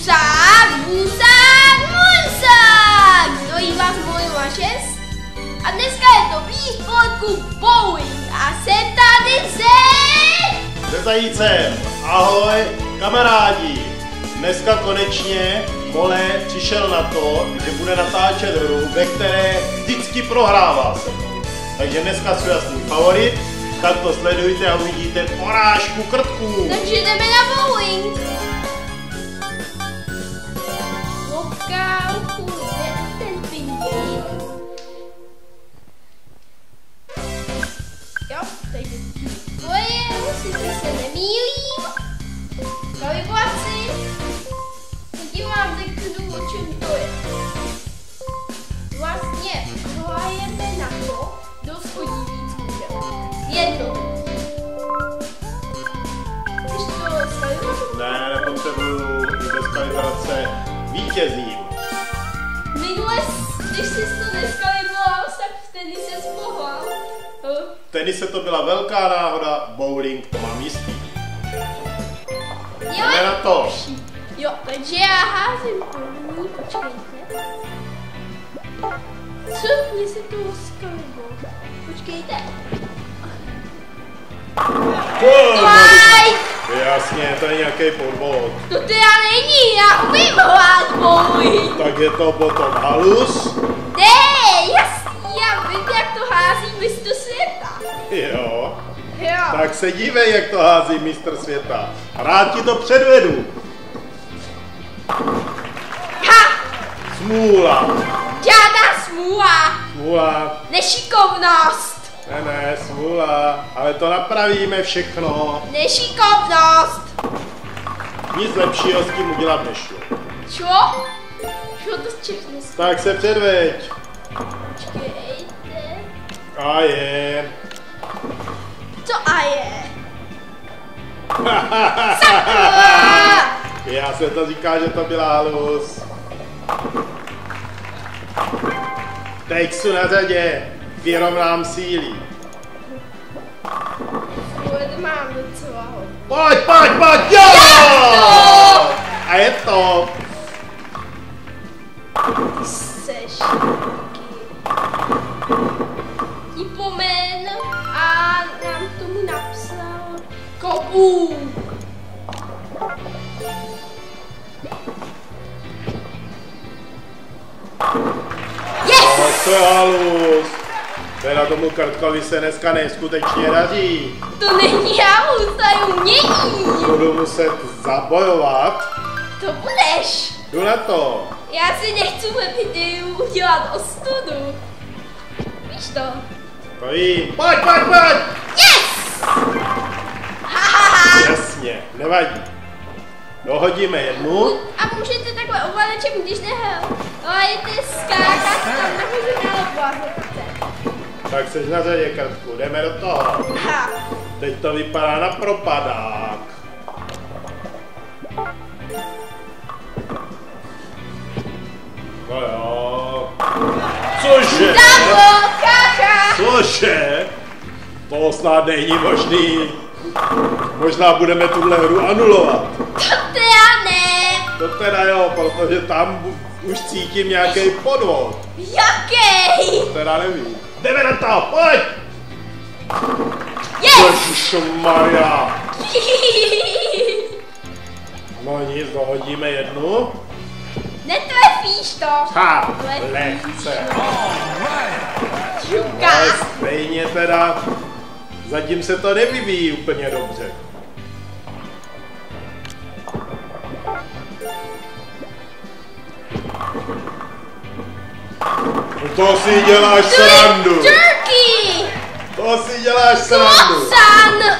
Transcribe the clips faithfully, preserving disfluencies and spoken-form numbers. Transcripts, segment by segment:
Sák, vůsák, můsák! Zdojí vás můj mašes? A dneska je to blíž spolku bowling a jsem tady se... Se zajícem. Ahoj, kamarádi. Dneska konečně Mole přišel na to, že bude natáčet hru, ve které vždycky prohrává se mnou. Takže dneska jsou jasný favorit, tak to sledujte a uvidíte porážku krtků. Takže jdeme na bowling. Lokálku, kde ten pingvin? Jo, takže to je, sice se nemýlím. Kalibraci. Teď vám řeknu, o čem to je. Vlastně hrajeme na to, kdo schodí víc kůžel. Jedno. Chceš to skalibrovat? Ne, nepotřebuju, bez kalibrace vítězím. Minule, když jsi to neskalibroval, tak v tenise spohlal. V tenise to byla velká náhoda, bowling to mám jistý. Jdeme na to. Jo, takže já házím první, počkejte. Co? Mně se to skalibro. Počkejte. Like! Jasně, to je nějaký podvod. To teda není, já umím hrát bowling. Tak je to potom halus? Ne, jasný, já vím, jak to hází mistr světa. Jo. Jo. Tak se dívej, jak to hází mistr světa. Rád ti to předvedu. Ha! Smůla. Žádná smůla. Smůla. Nešikovnost. Ne, ne, smůla. Ale to napravíme všechno. Nešikovnost. Nic lepšího s tím udělat nešlo. Čo? Čo to všechno? Tak se předveď. Počkejte. A je. Co a je? Já se to říká, že to byla halus. Teď jsou na řadě. Vyrovnám síly. Svůj mám docela hodně. Pojď, pojď, pojď, jo! to? A je to. Ty seš taky. Tipomen a nám tomu napsal Kobu. Yes! No, to je halus. Teda tomu krtkovi se dneska neskutečně daří. To není halus, to je umění. Budu muset zabojovat. To budeš. Jdu na to. Já si nechci ve videu udělat ostudu. Víš to? To jí. Pojď, pojď, pojď. Yes! Hahaha. Jasně, nevadí. Dohodíme jednu. A můžete takhle ovladačem, když nehrajete skákat tam nahoře na obrazovce. Tak seš na řadě, krtku, jdeme do toho. Ha. Teď to vypadá na propadák. No jo. Cože? Davo, káka! Cože? To snad není možný. Možná budeme tuhle hru anulovat. To teda ne. To teda jo, protože tam už cítím nějaký podvod. Jaký? Teda nevím. Jdeme na to, pojď! Yes! Ježišmarja. No nic, dohodíme jednu. Netrefíš to. Ha, Trefíš. lehce. Žuka. Ale stejně teda, zatím se to nevyvíjí úplně dobře. To si děláš srandu. Turkey. To si děláš srandu. Croissant.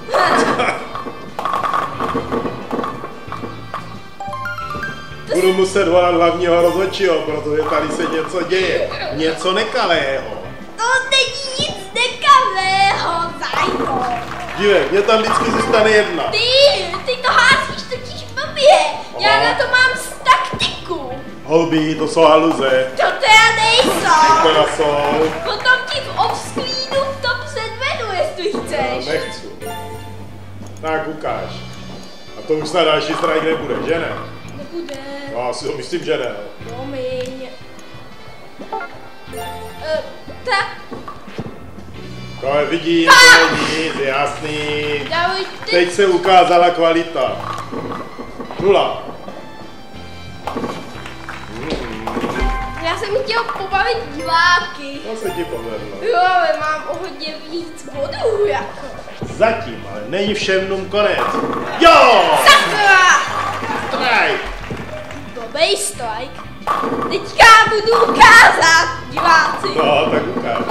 Budu muset volat hlavního rozhodčího, protože tady se něco děje. Něco nekalého. To není nic nekalého, zajko. Dívej, mě tam vždycky zůstane jedna. Ty, ty to házíš totiž blbě. Já na to mám z taktiku. Holbí, to jsou haluze. To teda nejsou. Teda jsou. Potom ti v off-screenu to předvedu, jestli chceš. No, nechci. Tak ukáž. A to už na další strajk nebude, že ne? bude. Já si to myslím, že ne. Promiň. Uh, tak. To je vidím, to je nic, jasný. Dávaj ty. Teď se ukázala kvalita. Nula. Já jsem chtěl pobavit diváky. To se ti povedlo. Jo, ale mám o hodně víc bodů, jako. Zatím, ale není všem dnům konec. Jo! Sakra! Strike! Blbej strike. Teďka budu ukázat, diváci. No, tak ukáž.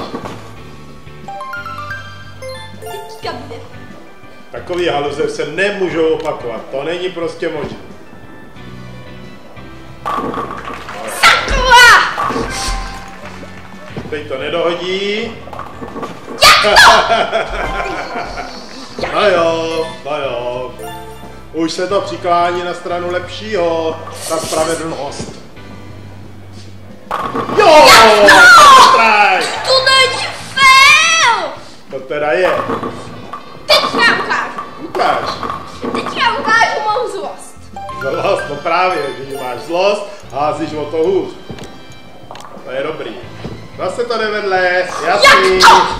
Teďka bude. Takový haluze se nemůžou opakovat, to není prostě možné. Sakra! Teď to nedohodí. Jak to? No jo, no jo. Už se to přiklání na stranu lepšího. Ta spravedlnost. Jo! Strike! To není fér! To teda je. Teďka ukážu. Ukáž. Teďka ukážu mou zlost. Zlost, no právě, když máš zlost, házíš o to hůř. To je dobrý. Zase to jde vedle, jasný.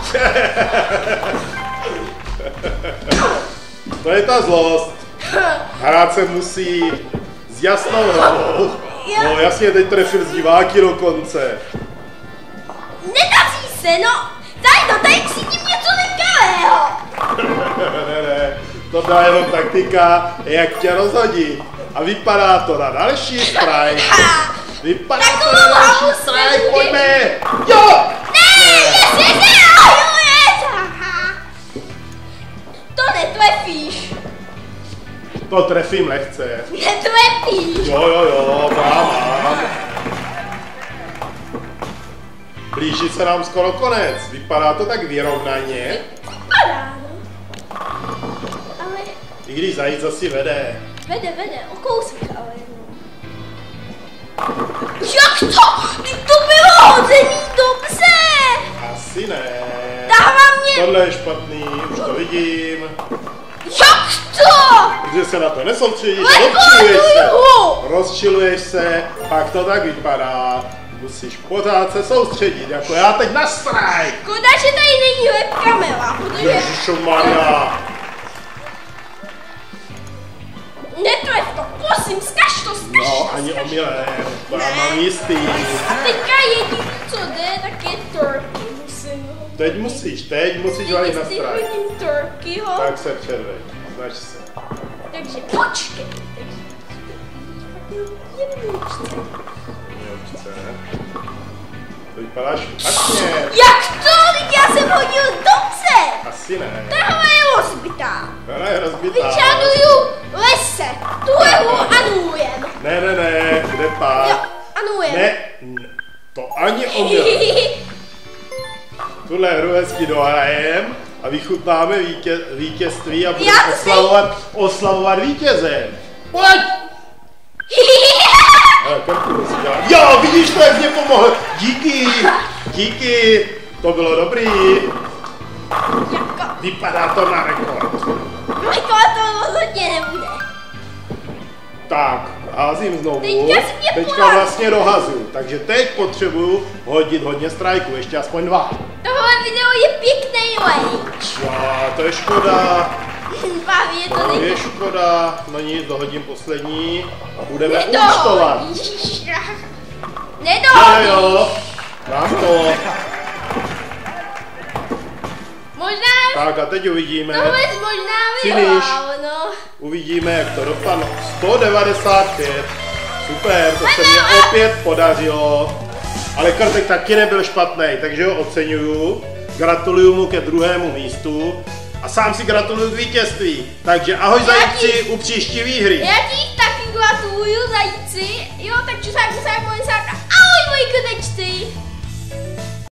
To je ta zlost. Hrát se musí s jasnou hlavou. No jasně, teď trefil z diváky dokonce. Nedaří se, no. Tady to, tady cítím něco nekalého. Ne, ne, to byla jenom taktika, jak tě rozhodit. A vypadá to na další strike. Vypadá to na další strike, pojďme. Jo! Ne, jest, jest, jest, to netrefíš. To trefím lehce. Netrefíš. Jo, jo, jo, mám. Blíží se nám skoro konec. Vypadá to tak vyrovnaně. Vypadá, no. Ale I když zajíc asi vede. vede, vede, o kousek, ale no. Jak to? Teď to bylo hozený dobře. Asi ne. Dává mě. Tohle je špatný, už to vidím. Jak to? Protože se na to nesoustředíš, Lepo, rozčiluješ se. druhu. Rozčiluješ se, pak to tak vypadá. Musíš pořád se soustředit, jako já teď na strike. Škoda, že tady není webkamera, protože Ježišomaria. netref to, prosím, zkaž to, zkaž No, to, ani zkaž omylem, to já Ne. mám jistý. A teďka jediný, co jde, tak je turkey, musím ho. Teď musíš, teď musíš valit na Jestli strike. hodím turkeyho, Tak se předveď, snaž se. takže počkej. Jedničce. Mělčce. To vypadá špatně. Jak to? Teď já jsem hodil dobře. Asi ne. Tahle je rozbitá. Ona je rozbitá. Vyžaduju lese. Tuhle anulujem. Ne, ne, ne, kde pát? Jo, anulujem. Ne, ne, to ani omyl. Tuhle hru hezky dohrajem a vychutnáme vítěz, vítězství a Já budeme si- oslavovat, oslavovat vítěze. Pojď! Ale krku si dělá. Jo, vidíš to, jak mě pomohl. Díky, díky, to bylo dobrý. Jako, Vypadá to na rekord. jako to rozhodně nebude. Tak, házím znovu. Teďka si mě Teďka porazil. vlastně dohazuju, takže teď potřebuju hodit hodně strajků, ještě aspoň dva. Tohle video je pěkný range. Jo, to je škoda. Baví, to To není. je škoda. No nic, dohodím poslední a budeme účtovat. Nedohodíš. Jo, Nedohodíš. jo, mám to. Možná, Tak a teď uvidíme. tohle jsi možná Finish. vyhrál, no. Uvidíme, jak to dopadne. sto devadesát pět. Super, to se mě opět podařilo. Ale Krtek taky nebyl špatný, takže ho oceňuju. Gratuluju mu ke druhému místu. A sám si gratuluju k vítězství. Takže ahoj Já zajíci ti- u příští výhry. Já ti taky gratuluju, zajíci. Jo, tak čusák, čusák, mojsák. Ahoj, moji krtečci.